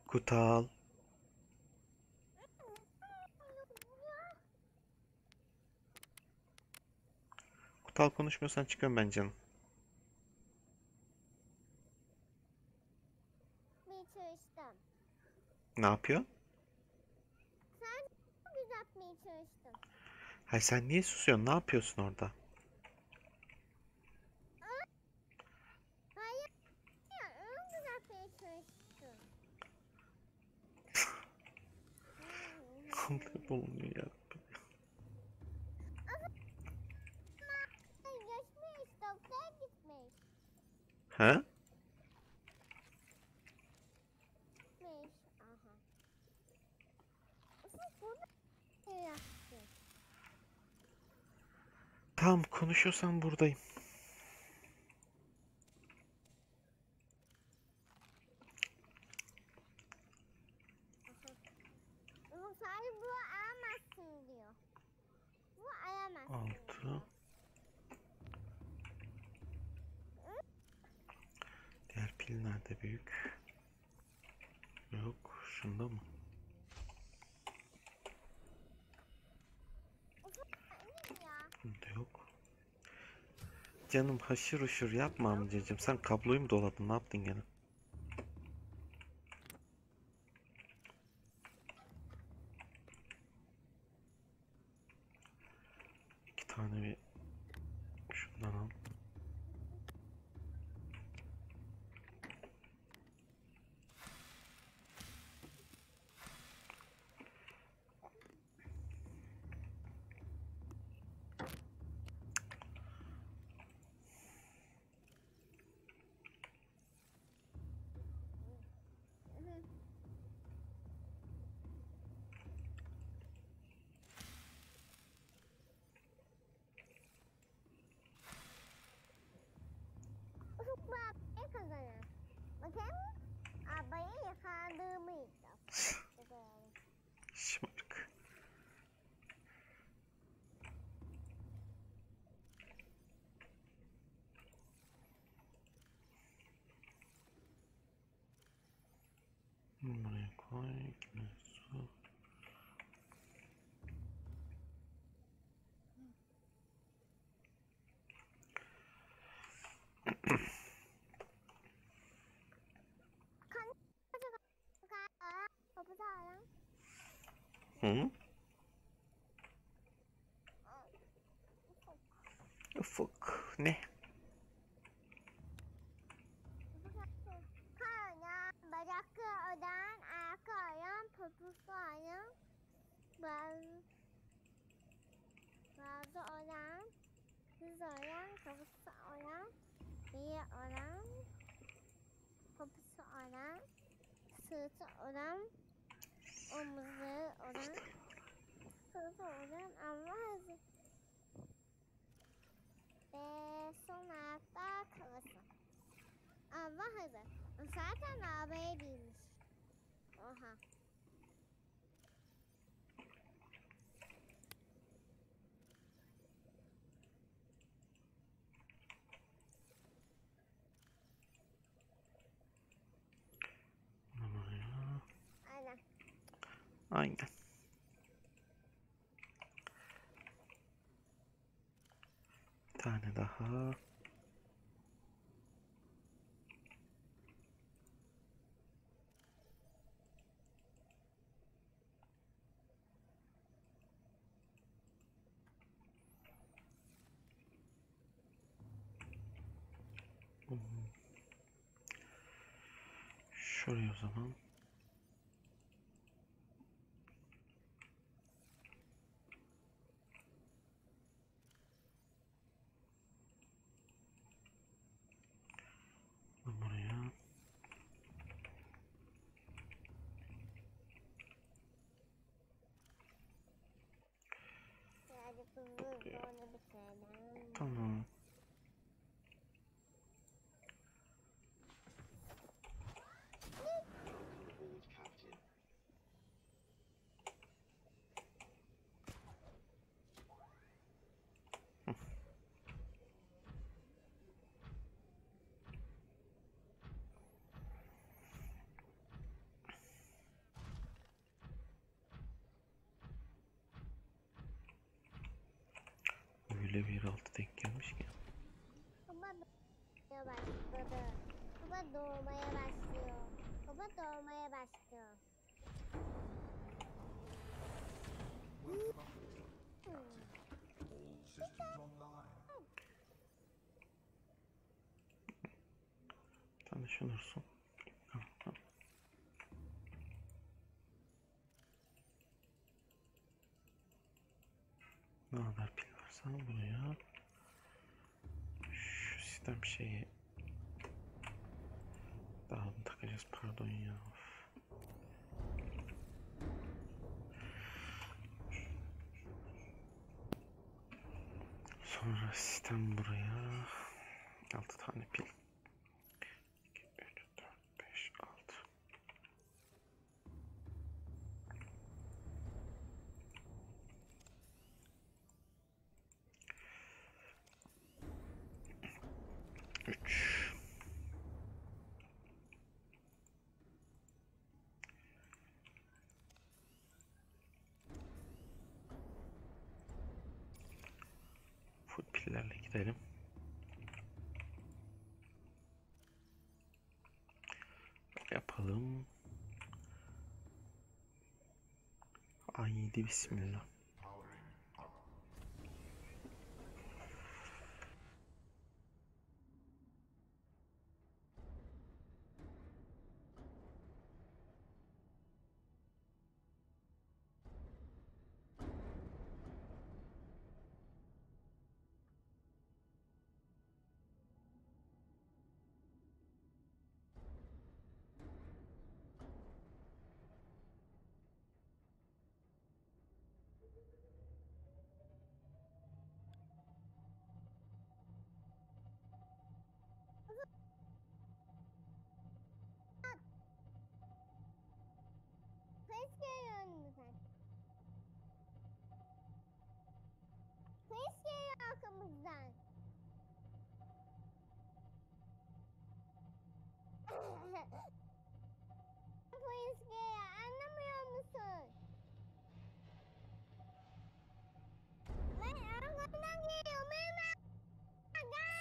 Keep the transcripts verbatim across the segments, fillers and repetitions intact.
Kutal. Kutal konuşmuyorsan çıkıyorum ben canım. Bir çalıştım. Ne yapıyor? Sen düzeltmeye çalıştın. Hay sen niye susuyorsun? Ne yapıyorsun orada? Hayır, onu düzeltmeye çalıştım. Allah'ım olmuyor ya. Geçmiş, doktora gitmiş. Ha? Gitmiş, aha. Ufuk burada ne yaptın? Tamam konuşuyorsan buradayım. Ufuk sadece bu alamazsın diyor. Bu alamazsın Altı. diyor. Diğer pil nerede büyük? Yok. Şunda mı? Ufuk ne ya? Bunda yok. Canım haşır uşur yapma amcacığım. Sen kabloyu mu doladın? Ne yaptın gene? İki tane bir şundan al. Ufuk bu arabayı kazanır. Bakayım. Arabayı yakaladığımıydı. Şımarık. Buraya koy. Yine su. Kapıda aram. Hı? Ufuk. Ne? Karnım, bacaklı odan, ayaklı ayağım, papuçlu ayağım, bazı, bazı olan, hız olan, kapuçlu olan, iyi olan, papuçlu olan, sırtı olan, omuzları olan, sırtı olan, ama hızı. Ve son ayakta kafası. Ama hızı. Zaten arabaya binmiş. Oha. Buraya. Aynen. Aynen. Bir tane daha. Şuraya o zaman. Buraya. Birazcık hızlı hızlı onu bitirelim. Tamam. öyle bir yeraltı denk gelmiş ki. Baba doğmaya başladı. Baba doğmaya başlıyor. Baba doğmaya başlıyor. All systems online. Tanışınırsın. Tamam, tamam. Ne haber pil versene buraya. Şu sistem şeyi daha mı takacağız, pardon ya. Sonra sistem buraya. Altı tane pil. iki, üç, dört, beş, altı. üç. Full pillerle gidelim. Yapalım. Haydi bismillah. Powering up. Polis geliyor önümüzden. Polis geliyor arkamızdan. Polis geliyor, anlamıyor musun? Lan arkamdan geliyor, benim arkamdan.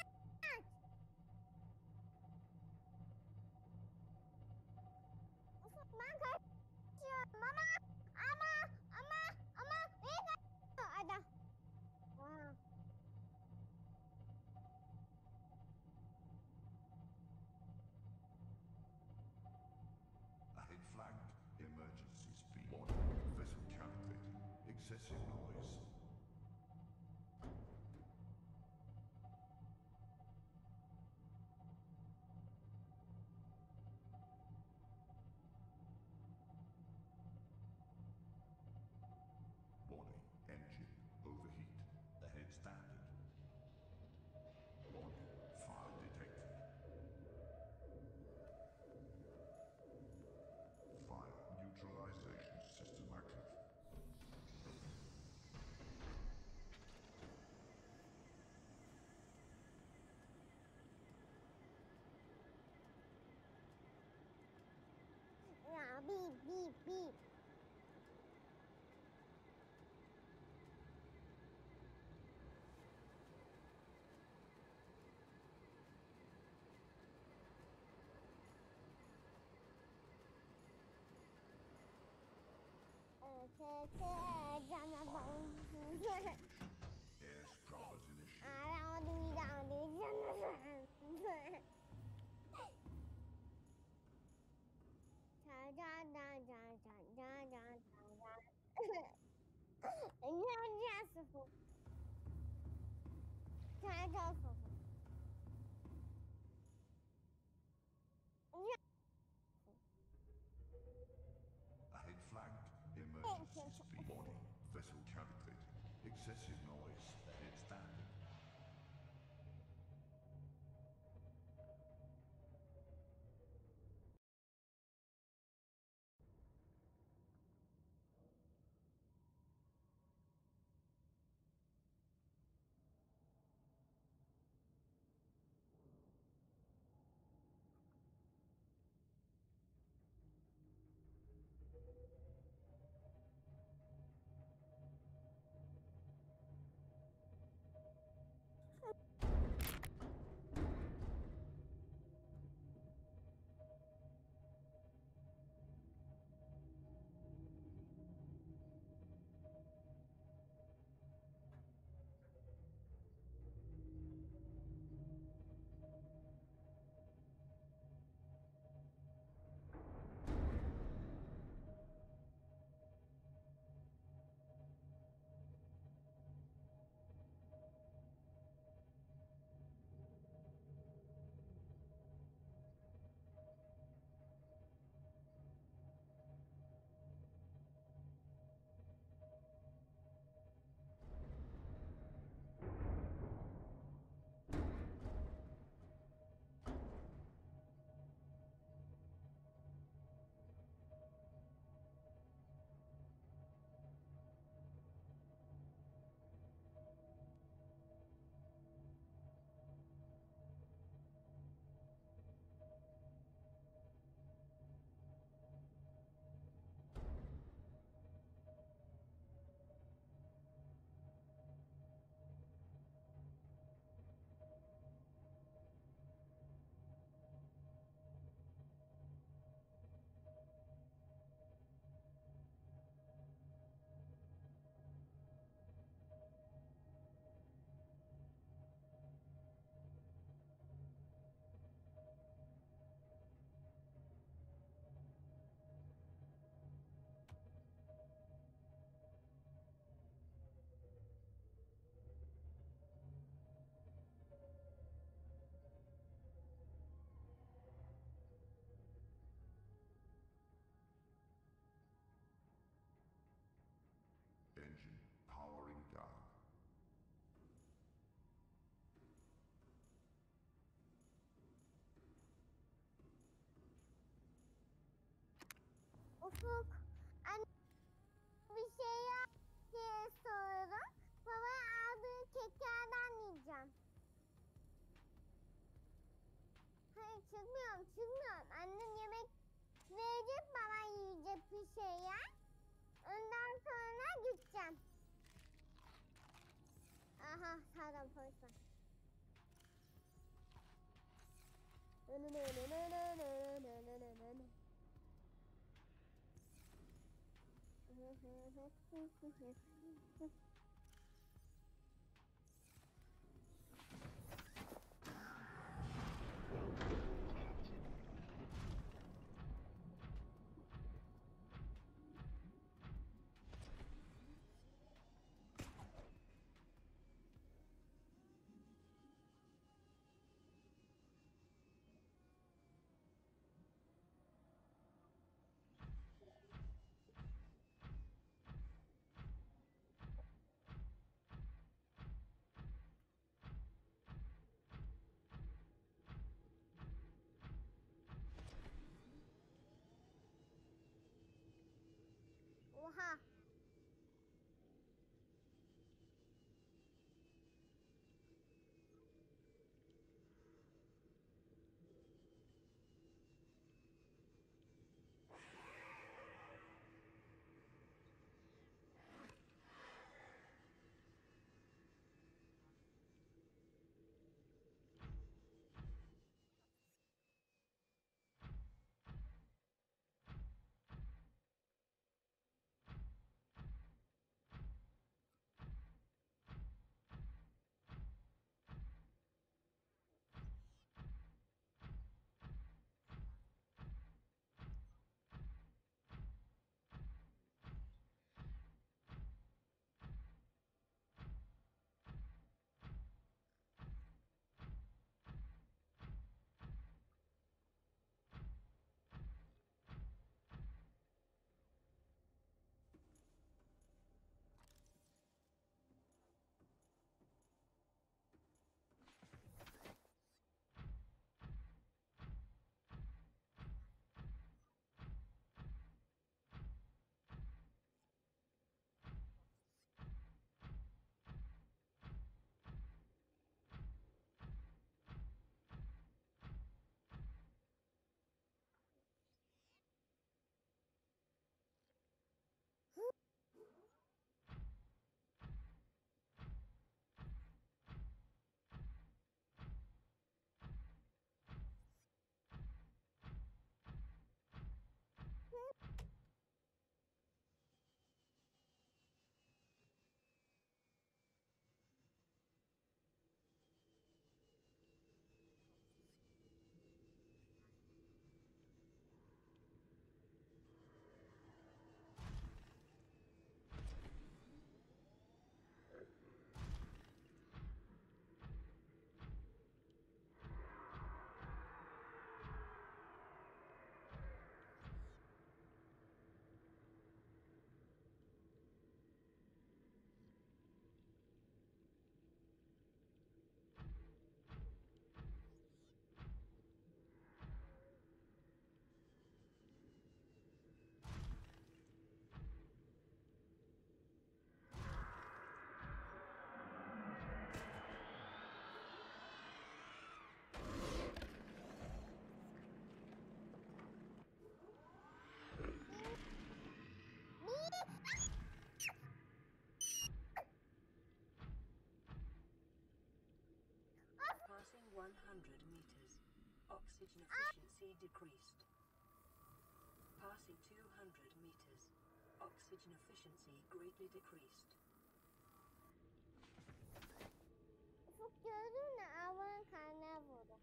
Ufuk, ben kaçıyorum ama ama ama ama beni kaçıyor adam. Aa, Ahead flagged. Emergency speed. Warning. Vessel calculated. Excessive noise. Warning. Engine overheat. Ahead standard. Warning. Fire detected. Fire neutralization system active. ya bip bip bip. Ötesi canavar. Air scrubbers initiated. Ara o değil o değil. Da da da da da da da da. Nerede sıfır? Nerede sıfır? Ahead flagged. Emergency speed. Warning. Vessel calculated. Excessive noise. Ahead standard. Ufuk. Anne bir şey yap diye sordum. Baba aldığı keklerden yiyeceğim. Hayır çıkmıyorum çıkmıyorum. Annem yemek verecek bana yiyecek bir şeyler. Ondan sonra gideceğim. Aha sağdan polis var. Oha. Passing one hundred meters. Oxygen efficiency decreased. Passing two hundred meters. Oxygen efficiency greatly decreased. Ufuk gördün mü? Avın karnına vurdu.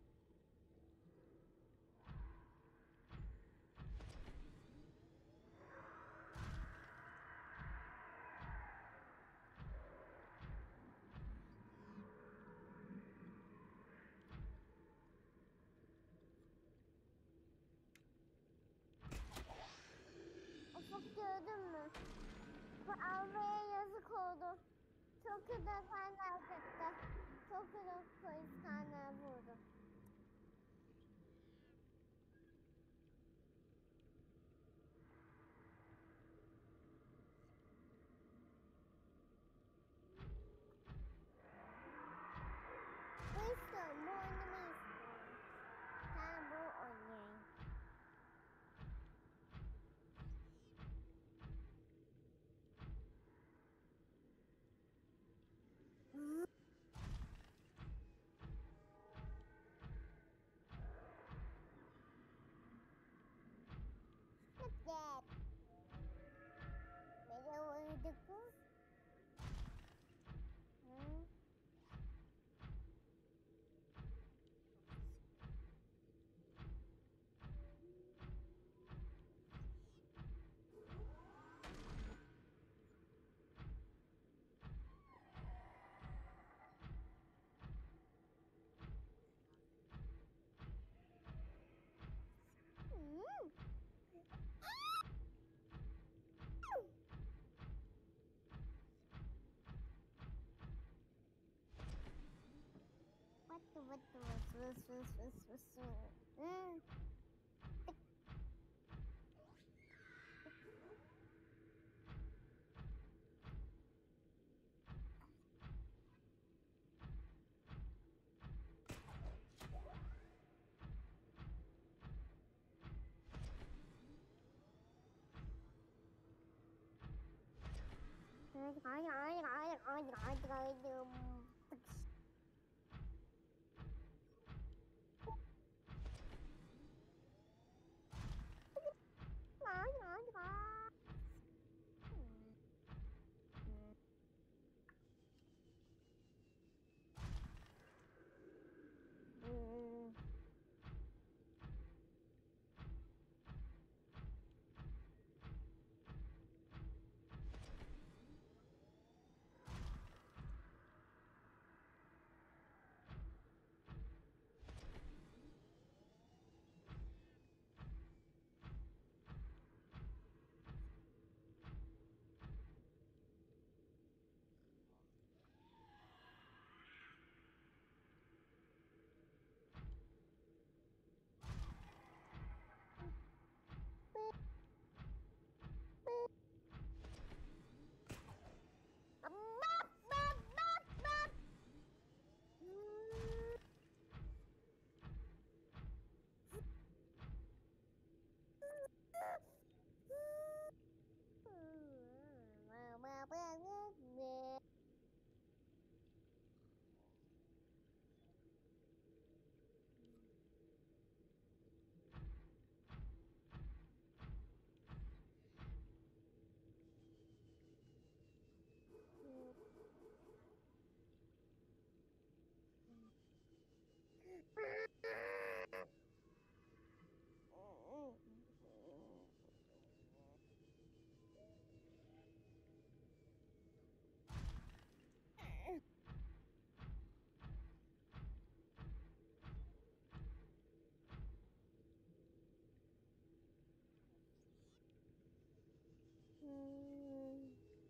Ufuk gördün mü? Bu Avra'ya yazık oldu. Çok güzel karnına sıktı. Çok güzel polis karnına vurdu. Hmm. Hayır, hayır, hayır, hayır, hayır, hayır, hayır. Hayır, hayır, hayır. Hmm. Bak, bak, bak, bak. Hmm. Mama banget deh. Hmm.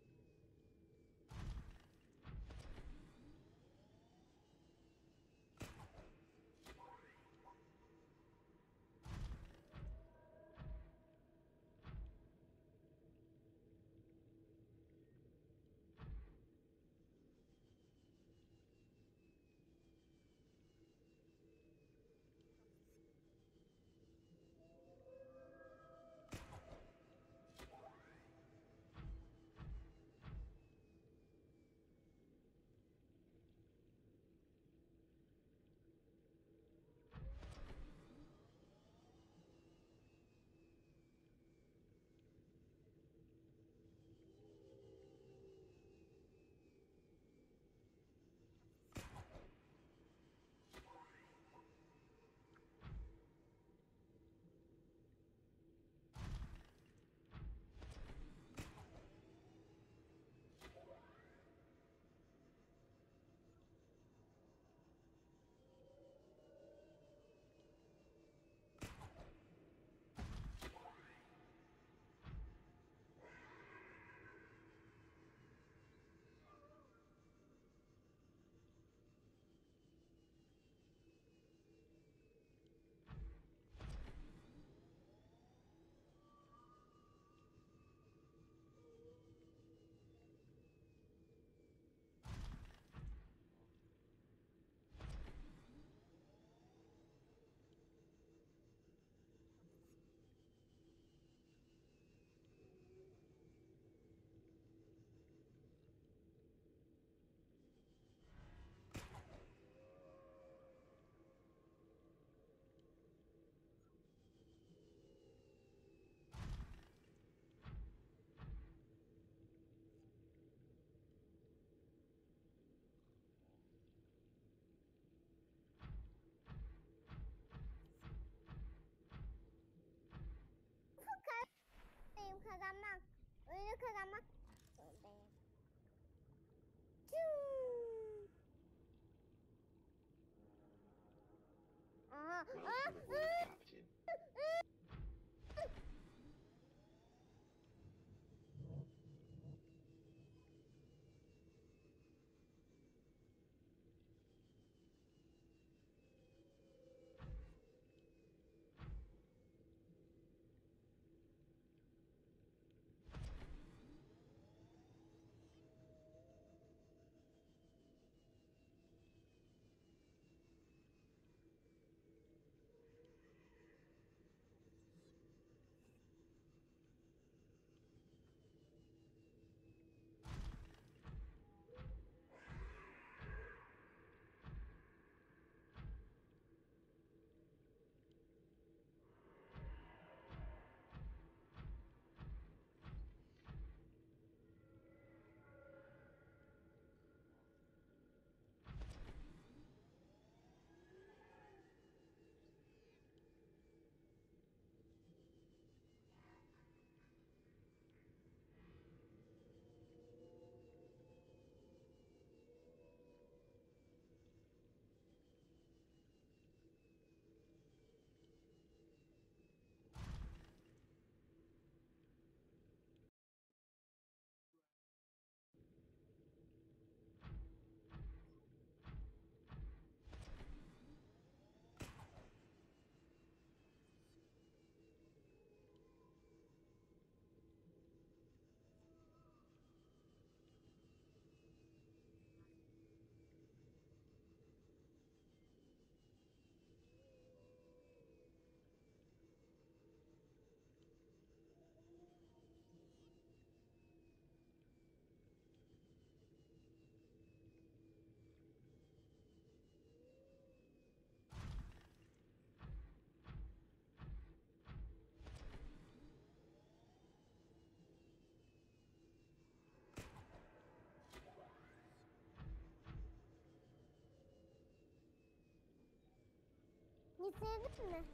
Benim kazanmak. Öyle kazanmak zorundayım. Tüuu. Aha. Aa, aa. Bitirdin mi?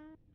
Am